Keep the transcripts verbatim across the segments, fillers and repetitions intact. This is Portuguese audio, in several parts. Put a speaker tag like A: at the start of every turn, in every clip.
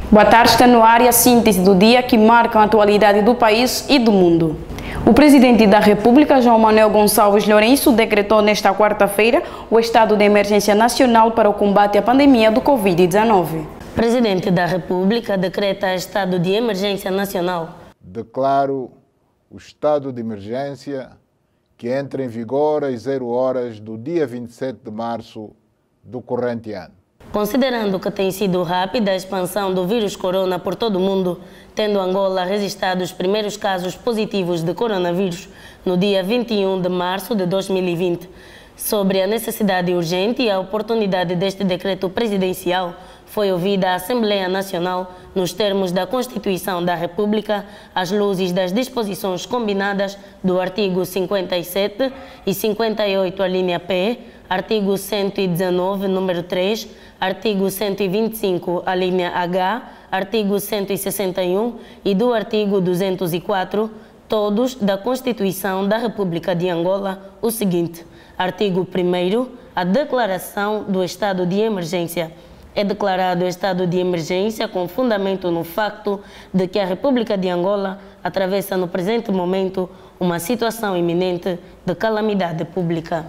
A: Boa tarde, está no ar a síntese do dia que marca a atualidade do país e do mundo. O presidente da República, João Manuel Gonçalves Lourenço, decretou nesta quarta-feira o estado de emergência nacional para o combate à pandemia do Covid dezenove.
B: O presidente da República decreta estado de emergência nacional.
C: Declaro o estado de emergência que entra em vigor às zero horas do dia vinte e sete de março do corrente ano.
B: Considerando que tem sido rápida a expansão do vírus corona por todo o mundo, tendo Angola registrado os primeiros casos positivos de coronavírus no dia vinte e um de março de dois mil e vinte, sobre a necessidade urgente e a oportunidade deste decreto presidencial, foi ouvida a Assembleia Nacional nos termos da Constituição da República, às luzes das disposições combinadas do artigo cinquenta e sete e cinquenta e oito, a linha P, artigo cento e dezenove, número três, artigo cento e vinte e cinco, a linha H, artigo cento e sessenta e um e do artigo duzentos e quatro, todos da Constituição da República de Angola, o seguinte: artigo primeiro, a declaração do estado de emergência. É declarado estado de emergência com fundamento no facto de que a República de Angola atravessa no presente momento uma situação iminente de calamidade pública.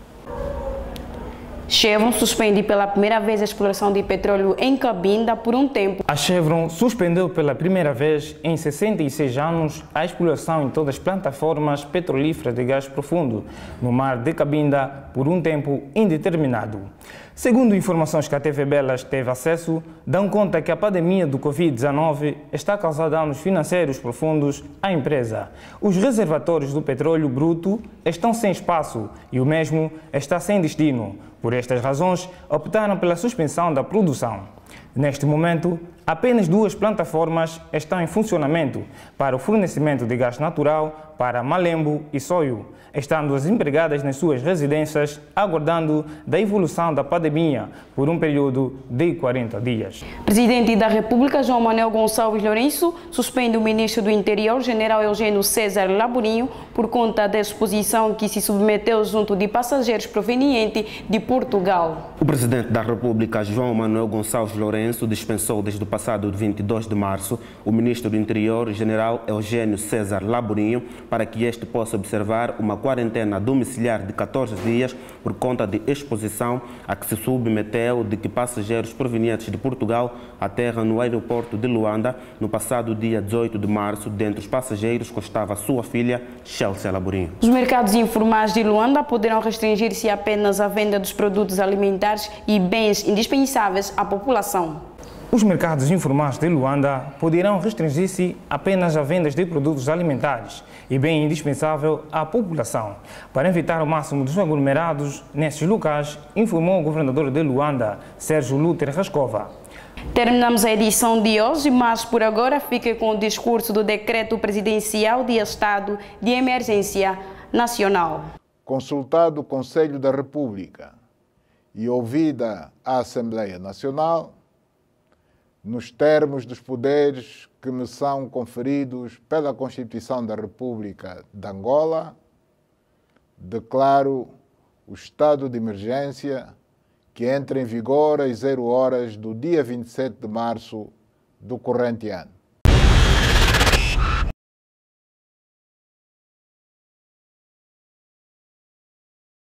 A: Chevron suspende pela primeira vez a exploração de petróleo em Cabinda por um tempo.
D: A Chevron suspendeu pela primeira vez em sessenta e seis anos a exploração em todas as plataformas petrolíferas de gás profundo no mar de Cabinda por um tempo indeterminado. Segundo informações que a T V Belas teve acesso, dão conta que a pandemia do Covid dezenove está a causar danos financeiros profundos à empresa. Os reservatórios do petróleo bruto estão sem espaço e o mesmo está sem destino. Por estas razões, optaram pela suspensão da produção. Neste momento, apenas duas plataformas estão em funcionamento para o fornecimento de gás natural para Malembo e Soio, estando as empregadas nas suas residências aguardando da evolução da pandemia por um período de quarenta dias.
A: Presidente da República, João Manuel Gonçalves Lourenço, suspende o ministro do Interior, general Eugênio César Laborinho, por conta da exposição que se submeteu junto de passageiros provenientes de Portugal.
E: O presidente da República, João Manuel Gonçalves Lourenço, dispensou desde o passado vinte e dois de março o ministro do Interior, general Eugênio César Laborinho, para que este possa observar uma quarentena domiciliar de catorze dias por conta de exposição a que se submeteu de que passageiros provenientes de Portugal aterram no aeroporto de Luanda no passado dia dezoito de março. Dentre os passageiros constava sua filha, Chelsea Laborinho.
A: Os mercados informais de Luanda poderão restringir-se apenas à venda dos produtos alimentares e bens indispensáveis à população.
D: Os mercados informais de Luanda poderão restringir-se apenas a vendas de produtos alimentares e bem indispensável à população, para evitar o máximo dos aglomerados nesses locais, informou o governador de Luanda, Sérgio Lúter Rascova.
A: Terminamos a edição de hoje, mas por agora fique com o discurso do decreto presidencial de estado de emergência nacional.
C: Consultado o Conselho da República e ouvida a Assembleia Nacional, nos termos dos poderes que me são conferidos pela Constituição da República de Angola, declaro o estado de emergência que entra em vigor às zero horas do dia vinte e sete de março do corrente ano.